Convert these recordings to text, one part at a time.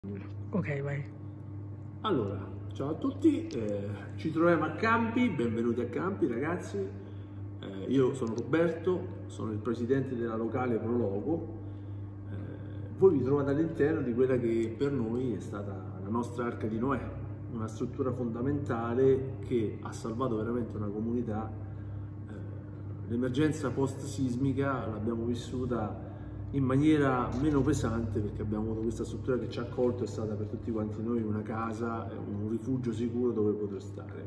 Ok, vai. Allora, ciao a tutti, ci troviamo a Campi, benvenuti a Campi ragazzi. Io sono Roberto, sono il presidente della locale Prologo. Voi vi trovate all'interno di quella che per noi è stata la nostra Arca di Noè, una struttura fondamentale che ha salvato veramente una comunità. L'emergenza post-sismica l'abbiamo vissuta in maniera meno pesante perché abbiamo avuto questa struttura che ci ha accolto, è stata per tutti quanti noi una casa, un rifugio sicuro dove poter stare.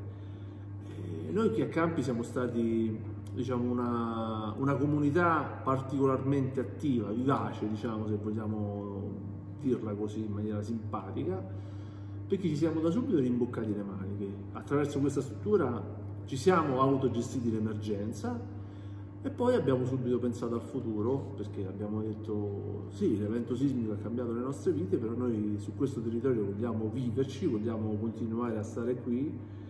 E noi qui a Campi siamo stati, diciamo, una comunità particolarmente attiva, vivace, diciamo, se vogliamo dirla così in maniera simpatica, perché ci siamo da subito rimboccati le maniche. Attraverso questa struttura ci siamo autogestiti l'emergenza. E poi abbiamo subito pensato al futuro, perché abbiamo detto sì, l'evento sismico ha cambiato le nostre vite, però noi su questo territorio vogliamo viverci, vogliamo continuare a stare qui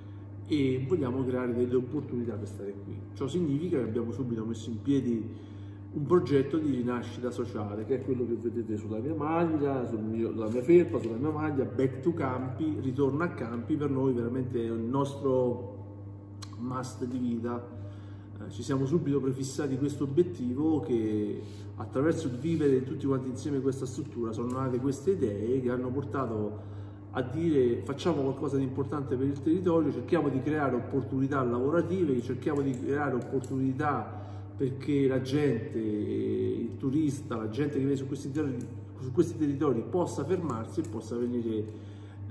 e vogliamo creare delle opportunità per stare qui. Ciò significa che abbiamo subito messo in piedi un progetto di rinascita sociale, che è quello che vedete sulla mia maglia, sulla mia felpa, sulla mia maglia, Back to Campi, ritorno a Campi, per noi veramente è il nostro must di vita. Ci siamo subito prefissati questo obiettivo, che attraverso il vivere tutti quanti insieme questa struttura sono nate queste idee che hanno portato a dire facciamo qualcosa di importante per il territorio, cerchiamo di creare opportunità lavorative, cerchiamo di creare opportunità perché la gente, il turista, la gente che vive su questi territori possa fermarsi e possa venire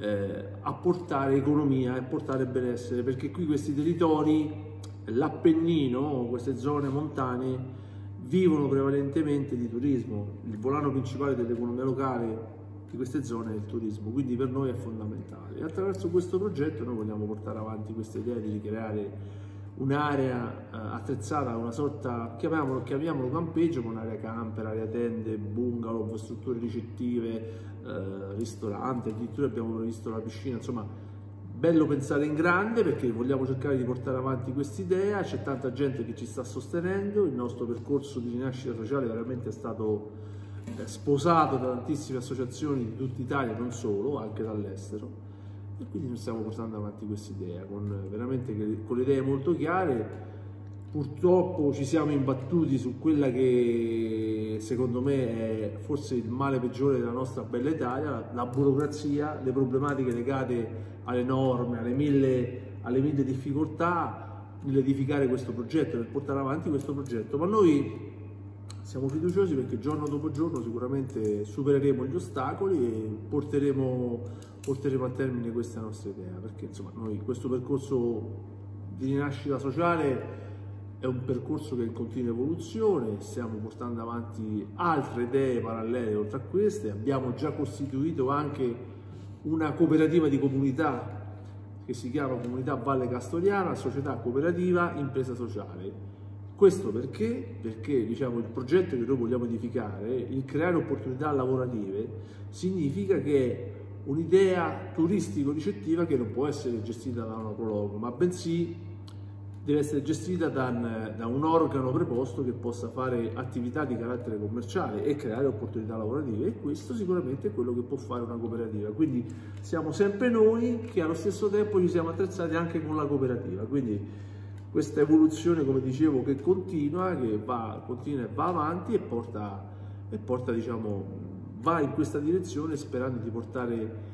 a portare economia e portare benessere, perché qui questi territori, l'Appennino, queste zone montane, vivono prevalentemente di turismo. Il volano principale dell'economia locale di queste zone è il turismo, quindi per noi è fondamentale. E attraverso questo progetto noi vogliamo portare avanti questa idea di ricreare un'area attrezzata, una sorta, chiamiamolo campeggio, con area camper, area tende, bungalow, strutture ricettive, ristorante, addirittura abbiamo previsto la piscina, insomma. Bello pensare in grande perché vogliamo cercare di portare avanti quest'idea, c'è tanta gente che ci sta sostenendo, il nostro percorso di rinascita sociale veramente è stato sposato da tantissime associazioni di tutta Italia, non solo, anche dall'estero, e quindi noi stiamo portando avanti quest'idea con le idee molto chiare. Purtroppo ci siamo imbattuti su quella che secondo me è forse il male peggiore della nostra bella Italia, la burocrazia, le problematiche legate alle norme, alle mille difficoltà nell'edificare questo progetto, nel portare avanti questo progetto. Ma noi siamo fiduciosi perché giorno dopo giorno sicuramente supereremo gli ostacoli e porteremo a termine questa nostra idea, perché insomma noi questo percorso di rinascita sociale è un percorso che è in continua evoluzione, stiamo portando avanti altre idee parallele oltre a queste, abbiamo già costituito anche una cooperativa di comunità che si chiama Comunità Valle Castoriana, società cooperativa impresa sociale. Questo perché? Perché diciamo, il progetto che noi vogliamo edificare, il creare opportunità lavorative, significa che è un'idea turistico-ricettiva che non può essere gestita da una Prologo, ma bensì deve essere gestita da un organo preposto che possa fare attività di carattere commerciale e creare opportunità lavorative, e questo sicuramente è quello che può fare una cooperativa. Quindi siamo sempre noi che allo stesso tempo ci siamo attrezzati anche con la cooperativa, quindi questa evoluzione, come dicevo, che continua e va avanti e porta diciamo, va in questa direzione sperando di portare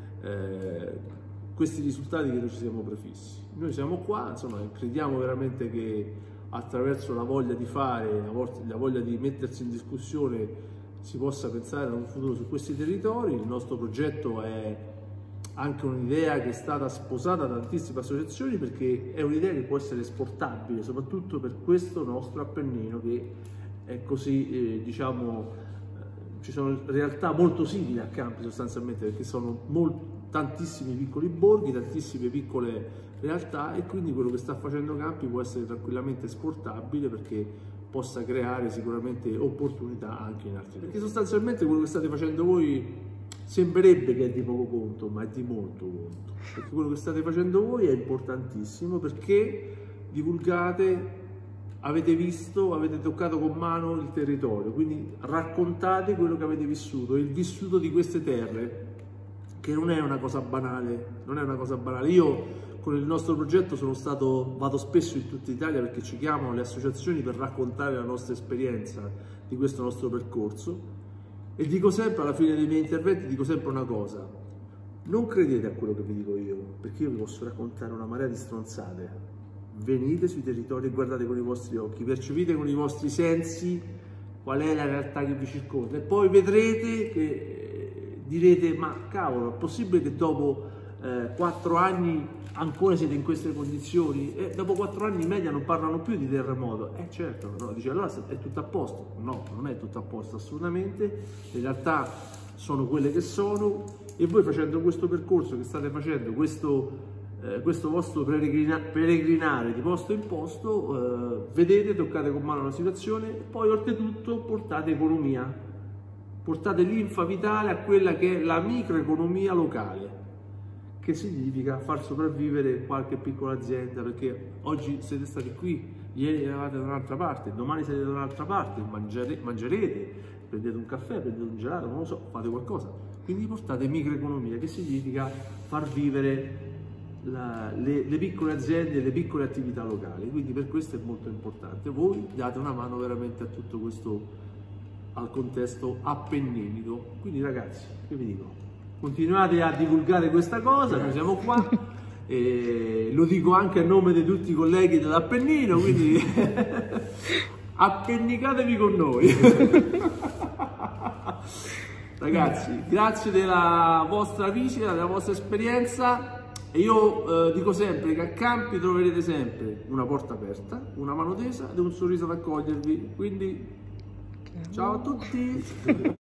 questi risultati che noi ci siamo prefissi. Noi siamo qua, insomma, crediamo veramente che attraverso la voglia di fare, la voglia di mettersi in discussione, si possa pensare ad un futuro su questi territori. Il nostro progetto è anche un'idea che è stata sposata da tantissime associazioni, perché è un'idea che può essere esportabile, soprattutto per questo nostro Appennino che è così, diciamo, ci sono realtà molto simili a Campi sostanzialmente, perché sono tantissimi piccoli borghi, tantissime piccole realtà, e quindi quello che sta facendo Campi può essere tranquillamente esportabile perché possa creare sicuramente opportunità anche in altri. Perché sostanzialmente quello che state facendo voi sembrerebbe che è di poco conto, ma è di molto conto, perché quello che state facendo voi è importantissimo, perché divulgate, avete visto, avete toccato con mano il territorio, quindi raccontate quello che avete vissuto, il vissuto di queste terre che non è una cosa banale, non è una cosa banale. Io con il nostro progetto vado spesso in tutta Italia perché ci chiamano le associazioni per raccontare la nostra esperienza di questo nostro percorso, e dico sempre, alla fine dei miei interventi, dico sempre una cosa: non credete a quello che vi dico io, perché io vi posso raccontare una marea di stronzate. Venite sui territori e guardate con i vostri occhi, percepite con i vostri sensi qual è la realtà che vi circonda, e poi vedrete che direte: ma cavolo, è possibile che dopo 4 anni ancora siete in queste condizioni? E dopo 4 anni in media non parlano più di terremoto. Certo, no, dice allora è tutto a posto. No, non è tutto a posto assolutamente, le realtà sono quelle che sono, e voi facendo questo percorso che state facendo, questo vostro peregrinare di posto in posto, vedete, toccate con mano la situazione, e poi oltretutto portate economia, portate linfa vitale a quella che è la microeconomia locale, che significa far sopravvivere qualche piccola azienda, perché oggi siete stati qui, ieri eravate da un'altra parte, domani siete da un'altra parte, mangerete, prendete un caffè, prendete un gelato, non lo so, fate qualcosa. Quindi portate microeconomia, che significa far vivere le piccole aziende, le piccole attività locali. Quindi per questo è molto importante. Voi date una mano veramente a tutto questo, al contesto appenninico. Quindi ragazzi, che vi dico? Continuate a divulgare questa cosa, noi siamo qua, e lo dico anche a nome di tutti i colleghi dell'Appennino, quindi appennicatevi con noi. Ragazzi, grazie della vostra visita, della vostra esperienza, e io dico sempre che a Campi troverete sempre una porta aperta, una mano tesa ed un sorriso ad accogliervi, quindi ciao a tutti!